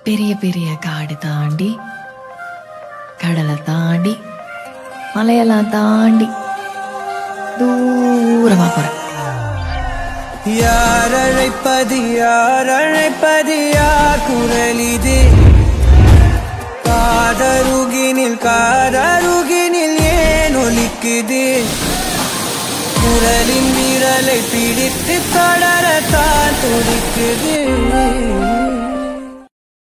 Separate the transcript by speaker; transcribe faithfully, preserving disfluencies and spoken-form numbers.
Speaker 1: பெரிய பெரிய காடு தாண்டி கடலை தாண்டி மலையெல்லாம் தாண்டி தூரமா போறேன்.
Speaker 2: யார் அழைப்பது யார் அழைப்பது யார் குரலிது காதருகினில் காதருகினில் ஏன் ஒலிக்குது குரலின் விரலை பிடித்து தொடரத்தான் துடிக்குது.